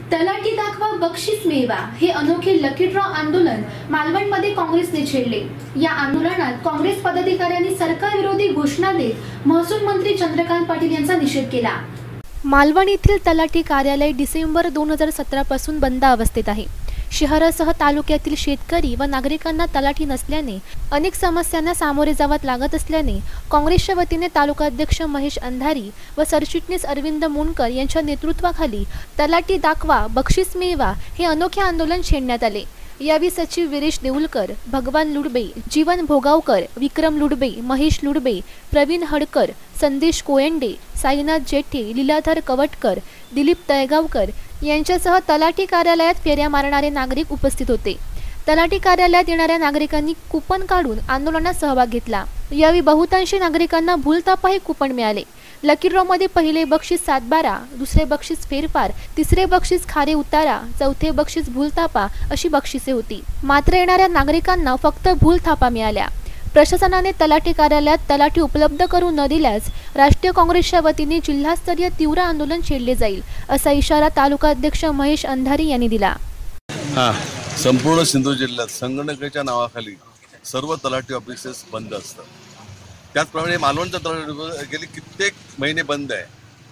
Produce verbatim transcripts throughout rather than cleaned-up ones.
तलाठी दाखवा बक्षीस मिळवा हे अनोखे लकी ड्रॉ आंदोलन मालवणमध्ये काँग्रेसने छेडले। या आंदोलनात काँग्रेस पदाधिकाऱ्यांनी सरकार विरोधी घोषणा देत महसूल मंत्री चंद्रकांत पाटील यांचा निषेध केला। मालवण येथील तलाठी कार्यालय डिसेंबर दोन हजार सतरा पासून बंद अवस्थेत आहे। शहरासह तालुक्यातील शेतकरी व नागरिकांना तलाठी नसल्याने अनेक समस्यांना सामोरे जावत लागत असल्याने काँग्रेसच्या वतीने तालुकाध्यक्ष महेश अंधारी व सरचिटणीस अरविंद मुनकर यांच्या नेतृत्वाखाली तलाठी दाखवा बक्षीस मिळवा हे अनोखे आंदोलन छेडण्यात आले। यावेळी सचिव वीरेश देऊलकर, भगवान लुडबे, जीवन भोगावकर, विक्रम लुडबे, महेश लुडबे, प्रवीण हडकर, संदेश कोयंडे, साईनाथ जेठे, लीलाधर कवटकर, दिलीप तळगावकर यांच्यासह तलाठी कार्यालयात फेऱ्या मारणारे नागरिक उपस्थित होते। तलाठी कार्यालयात येणाऱ्या नागरिकांनी कुपन काढून आंदोलनात सहभाग घेतला। यावेळी बहुतांशी नागरिकांना भूलथापा हे कुपन मिळाले। लकी ड्रॉ मध्ये पहिले बक्षीस सातबारा, दुसरे बक्षीस फेरफार, तिसरे बक्षीस खारे उतारा, चौथे बक्षीस भूलथापा अशी बक्षिसे होती। मात्र येणाऱ्या नागरिकांना फक्त भूलथापा मिळाल्या। प्रशासनाने तलाठी कार्यालयात तलाठी उपलब्ध करून न दिल्यास राष्ट्रीय काँग्रेसच्या वतीने जिल्हास्तरीय तीव्र आंदोलन छेडले जाईल असा इशारा तालुकाध्यक्ष महेश अंधारी यांनी दिला। हा, संपूर्ण सिंधू जिल्ह्यात संगणकाच्या नावाखाली सर्व तलाठी ऑफिसेस बंद असतात। त्याचप्रमाणे मालवणचं तलाठी गेली कित्येक महिने बंद आहे।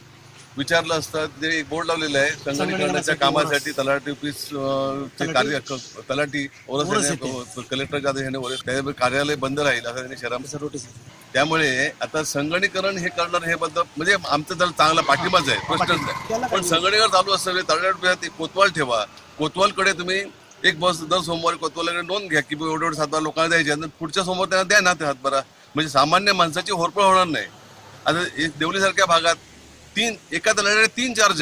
विचारलं असतं ते एक बोर्ड लावलेलं आहे संगणकीकरणाच्या कामासाठी तलाठी ऑफिस चे कार्य तलाठी कलेक्टरच्या आदेशाने कार्यालय बंद राहील असं त्यांनी शहरामध्ये। त्यामुळे आता संगणकीकरण हे करणं हे बंद म्हणजे आमचं त्याला चांगला पाठिंबाच आहे, प्रश्नच नाही। पण संगणकीकरण चालू असतं तलाठी कोतवाल ठेवा, कोतवालकडे तुम्ही एक बस दर सोमवारी कोतवालकडे नोंद घ्या की एवढे एवढे सातबारा लोकांना द्यायचे, पुढच्या सोमवार त्यांना द्या ना ते सातबारा, म्हणजे सामान्य माणसाची होरपळ होणार नाही। आता देवळीसारख्या भागात तीन एका तलाठीला तीन चार्ज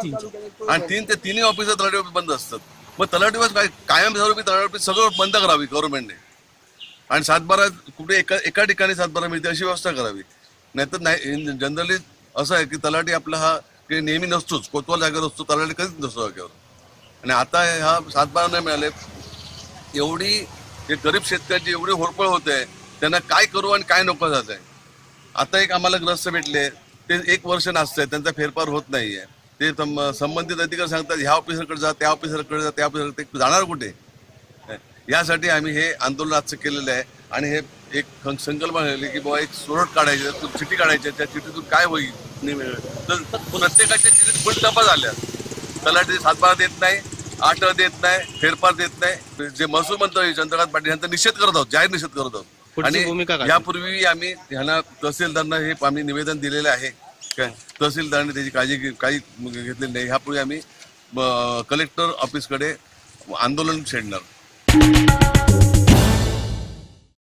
आहेत आणि तीन ते तिन्ही ऑफिस तलाठी ऑफिस बंद असतात। मग तलाठी ऑफिस काय कायम स्वरूपी तलाठी ऑफिस सगळं बंद करावी गव्हर्नमेंटने आणि सातबारा कुठे एका एका ठिकाणी सातबारा मिळते अशी व्यवस्था करावी। नाहीतर नाही जनरली असं आहे की तलाठी आपला हा नेहमी नसतोच, कोतवाल जागेवर असतो, तलाठी कधीच नसतो जागेवर। आणि आता हा सातबारा नाही मिळाले, एवढी गरीब शेतकऱ्यांची एवढी होरपळ होते, त्यांना काय करू आणि काय नको जात आहे। आता एक आम्हाला ग्रस्त भेटले, ते एक वर्ष नाचत आहे, त्यांचा फेरफार होत नाहीये। ते संबंधित अधिकारी सांगतात ह्या ऑफिसरकडे जा, त्या ऑफिसरकडे जा, त्या ऑफिसरकडे ते जाणार कुठे? यासाठी आम्ही हे आंदोलन आजचं केलेलं आहे आणि हे एक संकल्पना झाली की बाबा एक सोडत काढायची, चिठी काढायची, त्या चिठीतून काय होईल तर प्रत्येकाच्या चिठीत भूलथापा झाल्या। तलाठी सातबारा देत नाही, आठ देत नाही, फेरफार देत नाही। जे महसूल मंत्री चंद्रकांत पाटील यांचा निषेध करत आहोत, जाहीर निषेध करत आहोत। आणि यापूर्वी आम्ही ह्यांना तहसीलदारांना हे आम्ही निवेदन दिलेलं आहे, काय तहसीलदारांनी त्याची काळजी काही घेतलेली नाही। ह्यापूर्वी आम्ही कलेक्टर ऑफिसकडे आंदोलन छेडणार।